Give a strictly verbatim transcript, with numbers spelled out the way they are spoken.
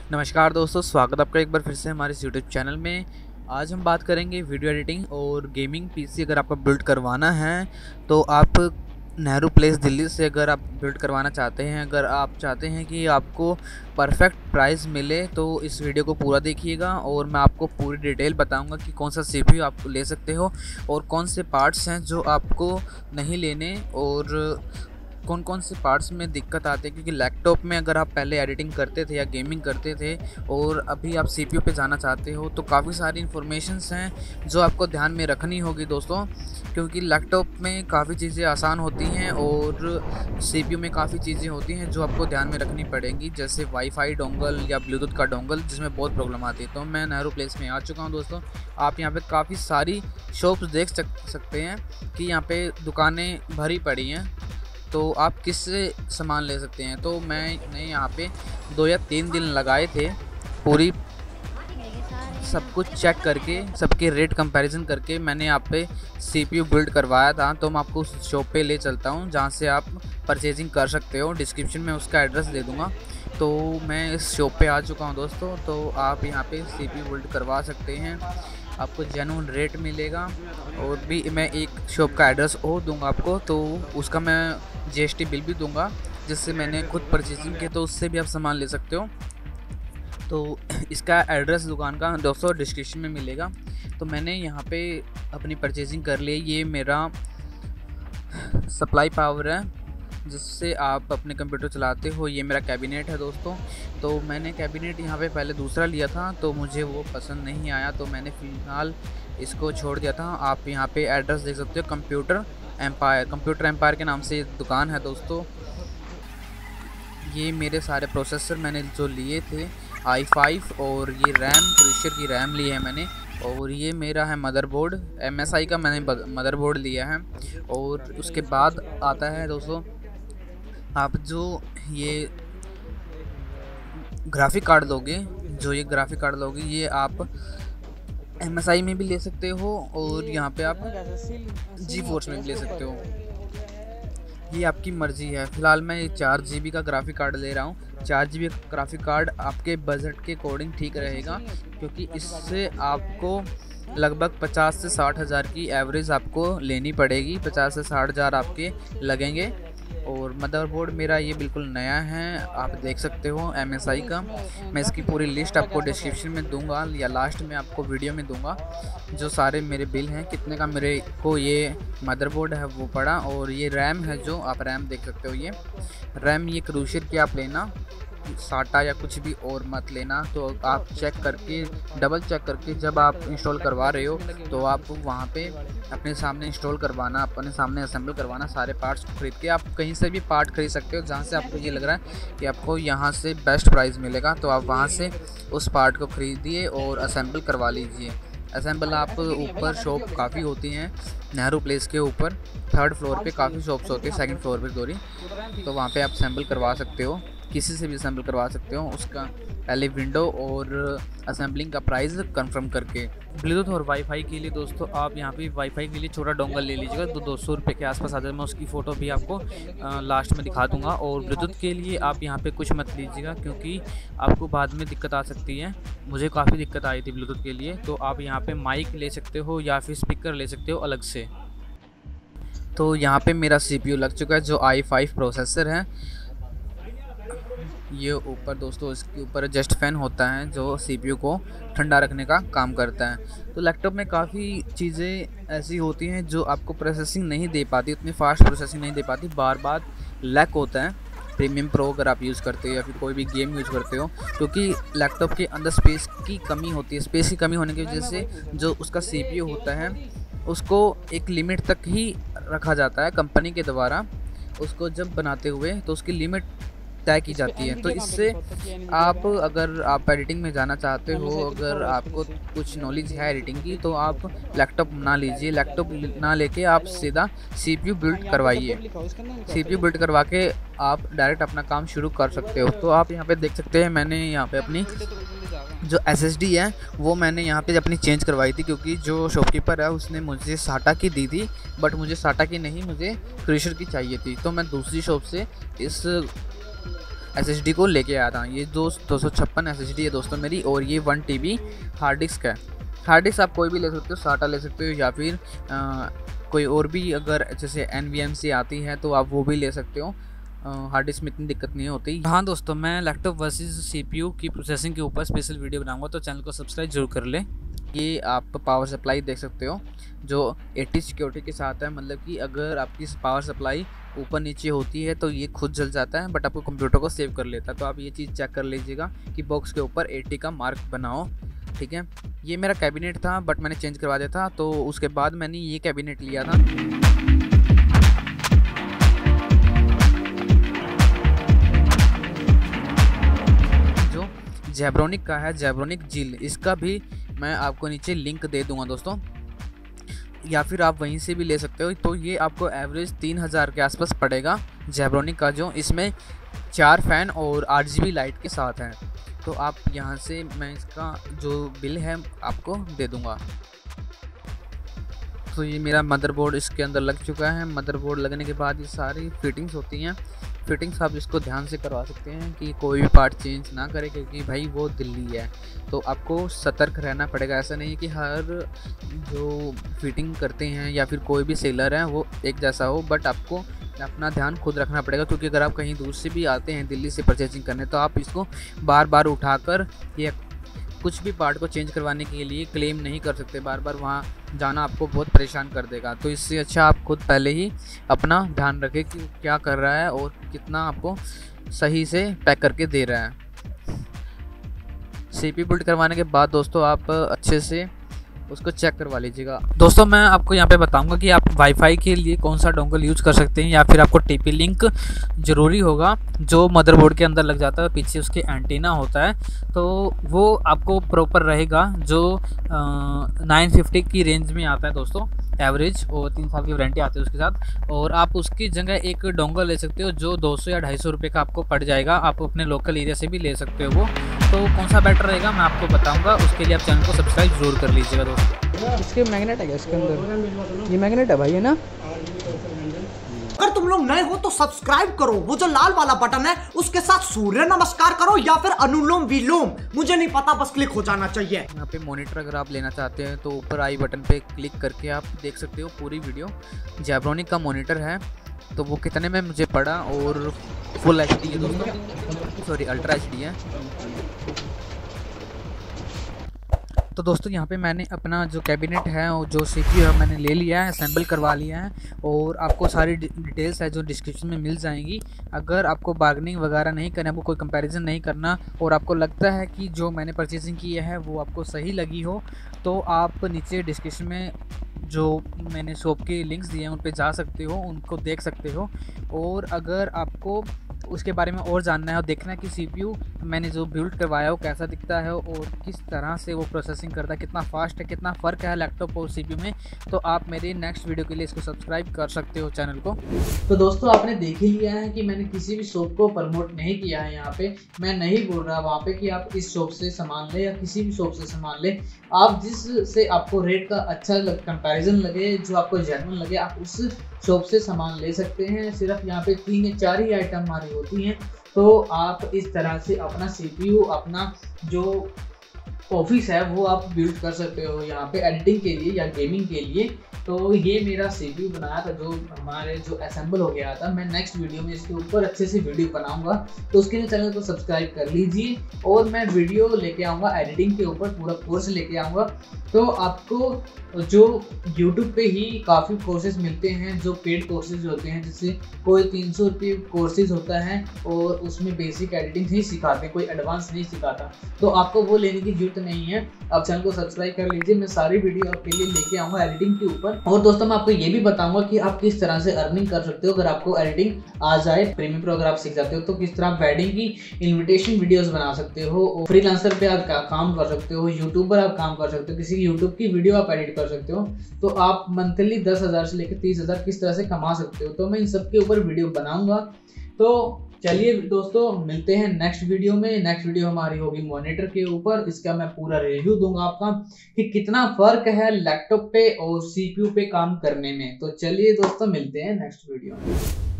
नमस्कार दोस्तों, स्वागत आपका एक बार फिर से हमारे इस यूट्यूब चैनल में। आज हम बात करेंगे वीडियो एडिटिंग और गेमिंग पीसी। अगर आपको बिल्ड करवाना है तो आप नेहरू प्लेस दिल्ली से अगर आप बिल्ड करवाना चाहते हैं, अगर आप चाहते हैं कि आपको परफेक्ट प्राइस मिले तो इस वीडियो को पूरा देखिएगा और मैं आपको पूरी डिटेल बताऊंगा कि कौन सा सीपीयू आप ले सकते हो और कौन से पार्ट्स हैं जो आपको नहीं लेने और कौन कौन से पार्ट्स में दिक्कत आती है। क्योंकि लैपटॉप में अगर आप पहले एडिटिंग करते थे या गेमिंग करते थे और अभी आप सीपीयू पे जाना चाहते हो तो काफ़ी सारी इन्फॉर्मेशंस हैं जो आपको ध्यान में रखनी होगी दोस्तों। क्योंकि लैपटॉप में काफ़ी चीज़ें आसान होती हैं और सीपीयू में काफ़ी चीज़ें होती हैं जो आपको ध्यान में रखनी पड़ेंगी, जैसे वाईफाई डोंगल या ब्लूटूथ का डोंगल, जिसमें बहुत प्रॉब्लम आती है। तो मैं नेहरू प्लेस में आ चुका हूँ दोस्तों। आप यहाँ पे काफ़ी सारी शॉप्स देख सकते हैं कि यहाँ पे दुकानें भरी पड़ी हैं, तो आप किससे सामान ले सकते हैं। तो मैंने यहाँ पे दो या तीन दिन लगाए थे पूरी सब कुछ चेक करके, सबके रेट कंपैरिजन करके मैंने यहाँ पे सीपीयू बिल्ड करवाया था। तो मैं आपको उस शॉप पे ले चलता हूँ जहाँ से आप परचेजिंग कर सकते हो। डिस्क्रिप्शन में उसका एड्रेस दे दूँगा। तो मैं इस शॉप पे आ चुका हूँ दोस्तों। तो आप यहाँ पे सीपीयू बिल्ड करवा सकते हैं, आपको जेन्युइन रेट मिलेगा। और भी मैं एक शॉप का एड्रेस और दूंगा आपको, तो उसका मैं जीएसटी बिल भी दूंगा, जिससे मैंने खुद परचेजिंग की, तो उससे भी आप सामान ले सकते हो। तो इसका एड्रेस दुकान का दोस्तों डिस्क्रिप्शन में मिलेगा। तो मैंने यहाँ पे अपनी परचेजिंग कर ली। ये मेरा सप्लाई पावर है जिससे आप अपने कंप्यूटर चलाते हो। ये मेरा कैबिनेट है दोस्तों। तो मैंने कैबिनेट यहाँ पे पहले दूसरा लिया था तो मुझे वो पसंद नहीं आया, तो मैंने फ़िलहाल इसको छोड़ दिया था। आप यहाँ पे एड्रेस देख सकते हो, कंप्यूटर एम्पायर कंप्यूटर एम्पायर के नाम से दुकान है दोस्तों। ये मेरे सारे प्रोसेसर मैंने जो लिए थे आई फाइव, और ये रैम क्रूशर की रैम ली है मैंने, और ये मेरा है मदरबोर्ड एम एस आई का मैंने मदरबोर्ड लिया है। और उसके बाद आता है दोस्तों, आप जो ये ग्राफिक कार्ड लोगे जो ये ग्राफिक कार्ड लोगे ये आप एम एस आई में भी ले सकते हो और यहाँ पे आप जी फोर्स में भी ले सकते हो। ये आपकी मर्ज़ी है। फ़िलहाल मैं ये चार जी बी का ग्राफिक कार्ड ले रहा हूँ। चार जी बी का ग्राफिक कार्ड आपके बजट के अकॉर्डिंग ठीक रहेगा, क्योंकि इससे आपको लगभग पचास से साठ हज़ार की एवरेज आपको लेनी पड़ेगी। पचास से साठ हज़ार आपके लगेंगे। और मदरबोर्ड मेरा ये बिल्कुल नया है, आप देख सकते हो एम एस आई का। मैं इसकी पूरी लिस्ट आपको डिस्क्रिप्शन में दूंगा या लास्ट में आपको वीडियो में दूंगा, जो सारे मेरे बिल हैं, कितने का मेरे को ये मदरबोर्ड है वो पड़ा। और ये रैम है, जो आप रैम देख सकते हो, ये रैम ये क्रूशर की आप लेना, साटा या कुछ भी और मत लेना। तो आप चेक करके, डबल चेक करके जब आप इंस्टॉल करवा रहे हो तो आप वहाँ पे अपने सामने इंस्टॉल करवाना, अपने सामने असेंबल करवाना सारे पार्ट्स को खरीद के। आप कहीं से भी पार्ट खरीद सकते हो जहाँ से आपको ये लग रहा है कि आपको यहाँ से बेस्ट प्राइस मिलेगा, तो आप वहाँ से उस पार्ट को खरीदिए और असेंबल करवा लीजिए। असेंबल आप ऊपर शॉप काफ़ी होती हैं नेहरू प्लेस के ऊपर, थर्ड फ्लोर पे काफ़ी शॉप्स होती है, सेकंड फ्लोर पे सॉरी। तो वहाँ पे आप असेंबल करवा सकते हो, किसी से भी असेंबल करवा सकते हो। उसका पहले विंडो और असेंबलिंग का प्राइस कंफर्म करके। ब्लूटूथ और वाईफाई के लिए दोस्तों आप यहाँ पे वाईफाई के लिए छोटा डोंगल ले लीजिएगा, तो दो सौ रुपये के आसपास आ जाए। मैं उसकी फ़ोटो भी आपको लास्ट में दिखा दूंगा। और ब्लूटूथ के लिए आप यहाँ पे कुछ मत लीजिएगा, क्योंकि आपको बाद में दिक्कत आ सकती है। मुझे काफ़ी दिक्कत आई थी ब्लूटूथ के लिए। तो आप यहाँ पे माइक ले सकते हो या फिर स्पीकर ले सकते हो अलग से। तो यहाँ पे मेरा सीपीयू लग चुका है, जो आई फाइव प्रोसेसर है। ये ऊपर दोस्तों इसके ऊपर जस्ट फैन होता है जो सीपीयू को ठंडा रखने का काम करता है। तो लैपटॉप में काफ़ी चीज़ें ऐसी होती हैं जो आपको प्रोसेसिंग नहीं दे पाती, उतनी फास्ट प्रोसेसिंग नहीं दे पाती, बार बार लैग होता है। प्रीमियम प्रो अगर आप यूज़ करते हो या फिर कोई भी गेम यूज़ करते हो, क्योंकि लैपटॉप के अंदर स्पेस की कमी होती है। स्पेस की कमी होने की वजह से जो उसका सीपीयू होता है उसको एक लिमिट तक ही रखा जाता है कंपनी के द्वारा। उसको जब बनाते हुए तो उसकी लिमिट तय की जाती है। तो इससे आप अगर आप एडिटिंग में जाना चाहते हो, अगर आपको कुछ नॉलेज है एडिटिंग की, तो आप लैपटॉप ना लीजिए। लैपटॉप ना लेके आप सीधा सीपीयू बिल्ड करवाइए। सीपीयू बिल्ड करवा के आप डायरेक्ट अपना काम शुरू कर सकते हो। तो आप यहाँ पे देख सकते हैं, मैंने यहाँ पे अपनी जो एसएसडी है वो मैंने यहाँ पे अपनी चेंज करवाई थी, क्योंकि जो शॉपकीपर है उसने मुझे साटा की दी थी, बट मुझे साटा की नहीं, मुझे क्रूशर की चाहिए थी। तो मैं दूसरी शॉप से इस एसएसडी को लेके आया था। ये दो दो सौ छप्पन एस एस डी है दोस्तों मेरी, और ये one T B hard disk है। हार्ड डिस्क आप कोई भी ले सकते हो, साटा ले सकते हो या फिर आ, कोई और भी, अगर जैसे एन वी एम सी आती है तो आप वो भी ले सकते हो। हार्ड डिस्क में इतनी दिक्कत नहीं होती। हाँ दोस्तों, मैं लैपटॉप वर्सेस सीपीयू की प्रोसेसिंग के ऊपर स्पेशल वीडियो बनाऊंगा, तो चैनल को सब्सक्राइब जरूर कर लें। ये आप पावर सप्लाई देख सकते हो जो एटी सिक्योरिटी के साथ है, मतलब कि अगर आपकी पावर सप्लाई ऊपर नीचे होती है तो ये खुद जल जाता है, बट आपको कंप्यूटर को सेव कर लेता है। तो आप ये चीज़ चेक कर लीजिएगा कि बॉक्स के ऊपर एटी का मार्क बनाओ, ठीक है। ये मेरा कैबिनेट था बट मैंने चेंज करवा दिया था, तो उसके बाद मैंने ये कैबिनेट लिया था। जो जेब्रोनिक का है, जेब्रोनिक जिल, इसका भी मैं आपको नीचे लिंक दे दूंगा दोस्तों, या फिर आप वहीं से भी ले सकते हो। तो ये आपको एवरेज तीन हज़ार के आसपास पड़ेगा जेब्रोनिक का, जो इसमें चार फ़ैन और आठ जी बी लाइट के साथ है। तो आप यहाँ से, मैं इसका जो बिल है आपको दे दूँगा। तो ये मेरा मदरबोर्ड इसके अंदर लग चुका है। मदरबोर्ड लगने के बाद ये सारी फिटिंग्स होती हैं। फिटिंग्स आप इसको ध्यान से करवा सकते हैं कि कोई भी पार्ट चेंज ना करे, क्योंकि भाई वो दिल्ली है, तो आपको सतर्क रहना पड़ेगा। ऐसा नहीं है कि हर जो फिटिंग करते हैं या फिर कोई भी सेलर है वो एक जैसा हो, बट आपको अपना ध्यान खुद रखना पड़ेगा। क्योंकि अगर आप कहीं दूर से भी आते हैं दिल्ली से परचेजिंग करने, तो आप इसको बार बार उठाकर या कुछ भी पार्ट को चेंज करवाने के लिए क्लेम नहीं कर सकते। बार बार वहाँ जाना आपको बहुत परेशान कर देगा। तो इससे अच्छा आप खुद पहले ही अपना ध्यान रखें कि क्या कर रहा है और कितना आपको सही से पैक करके दे रहा है। सीपी बिल्ड करवाने के बाद दोस्तों आप अच्छे से उसको चेक करवा लीजिएगा। दोस्तों मैं आपको यहाँ पे बताऊंगा कि आप वाईफाई के लिए कौन सा डोंगल यूज कर सकते हैं, या फिर आपको टीपी लिंक ज़रूरी होगा जो मदरबोर्ड के अंदर लग जाता है, पीछे उसके एंटीना होता है, तो वो आपको प्रॉपर रहेगा। जो नाइन फिफ्टी की रेंज में आता है दोस्तों एवरेज, और तीन साल की वारंटी आती है उसके साथ। और आप उसकी जगह एक डोंगल ले सकते हो जो दो सौ या ढाई सौ रुपये का आपको पड़ जाएगा। आप अपने लोकल एरिया से भी ले सकते हो वो। तो कौन सा बेटर रहेगा मैं आपको बताऊंगा, उसके लिए आप चैनल को सब्सक्राइब जरूर कर लीजिएगा दोस्तों। इसके मैग्नेट है इसके अंदर, ये मैग्नेट है भाई, है ना। अगर तुम लोग नए हो तो सब्सक्राइब करो, वो जो लाल वाला बटन है उसके साथ सूर्य नमस्कार करो या फिर अनुलोम विलोम, मुझे नहीं पता, बस क्लिक हो जाना चाहिए। यहाँ पे मॉनिटर अगर आप लेना चाहते हैं तो ऊपर आई बटन पे क्लिक करके आप देख सकते हो पूरी वीडियो। जेब्रोनिक का मॉनिटर है, तो वो कितने में मुझे पड़ा, और फुल एच डी है दोस्तों, सॉरी अल्ट्रा एच डी है। तो दोस्तों यहाँ पे मैंने अपना जो कैबिनेट है और जो सीपीयू है मैंने ले लिया है, असेंबल करवा लिया है, और आपको सारी डिटेल्स है जो डिस्क्रिप्शन में मिल जाएंगी। अगर आपको बार्गेनिंग वगैरह नहीं करना, आपको कोई कंपैरिजन नहीं करना, और आपको लगता है कि जो मैंने परचेजिंग की है वो आपको सही लगी हो, तो आप नीचे डिस्क्रिप्शन में जो मैंने शॉप के लिंक्स दिए हैं उन पे जा सकते हो, उनको देख सकते हो। और अगर आपको उसके बारे में और जानना है और देखना है कि सीपीयू मैंने जो बिल्ड करवाया वो कैसा दिखता है और किस तरह से वो प्रोसेसिंग करता है, कितना फास्ट है, कितना फ़र्क है लैपटॉप और सीपीयू में, तो आप मेरे नेक्स्ट वीडियो के लिए इसको सब्सक्राइब कर सकते हो चैनल को। तो दोस्तों आपने देख ही लिया है कि मैंने किसी भी शॉप को प्रमोट नहीं किया है। यहाँ पे मैं नहीं बोल रहा वहाँ पे कि आप इस शॉप से सामान ले या किसी भी शॉप से सामान ले। आप जिस से आपको रेट का अच्छा कंपैरिजन लगे, जो आपको जेन्युइन लगे, आप उस शॉप से सामान ले सकते हैं। सिर्फ यहाँ पे तीन या चार ही आइटम हमारी होती हैं, तो आप इस तरह से अपना सीपीयू, अपना जो ऑफिस है वो आप बिल्ड कर सकते हो यहाँ पे एडिटिंग के लिए या गेमिंग के लिए। तो ये मेरा सीपीयू बनाया था जो हमारे जो असेंबल हो गया था। मैं नेक्स्ट वीडियो में इसके ऊपर अच्छे से वीडियो बनाऊंगा, तो उसके लिए चैनल को सब्सक्राइब कर लीजिए। और मैं वीडियो लेके आऊँगा एडिटिंग के ऊपर, पूरा कोर्स लेके आऊँगा। तो आपको जो यूट्यूब पे ही काफ़ी कोर्सेज मिलते हैं जो पेड कोर्सेज होते हैं, जिससे कोई तीन सौ रुपये कोर्सेज होता है और उसमें बेसिक एडिटिंग नहीं सिखाते, कोई एडवांस नहीं सिखाता, तो आपको वो लेने की जरूरत नहीं है। आप चैनल को सब्सक्राइब कर लीजिए, मैं सारी वीडियो आपके लिए लेके आऊँगा एडिटिंग के ऊपर। और दोस्तों मैं आपको ये भी बताऊंगा कि आप किस तरह से अर्निंग कर सकते हो अगर आपको एडिटिंग आ जाए। प्रीमियम प्रो अगर आप सीख जाते हो तो किस तरह वेडिंग की इन्विटेशन वीडियोस बना सकते हो, फ्रीलांसर पे आप काम कर सकते हो, यूट्यूबर आप काम कर सकते हो, किसी यूट्यूब की वीडियो आप एडिट कर सकते हो, तो आप मंथली दस हज़ार से लेकर तीस हज़ार किस तरह से कमा सकते हो। तो मैं इन सब के ऊपर वीडियो बनाऊंगा। तो चलिए दोस्तों मिलते हैं नेक्स्ट वीडियो में। नेक्स्ट वीडियो हमारी होगी मॉनिटर के ऊपर। इसका मैं पूरा रिव्यू दूंगा आपका कि कितना फर्क है लैपटॉप पे और सीपीयू पे काम करने में। तो चलिए दोस्तों मिलते हैं नेक्स्ट वीडियो में।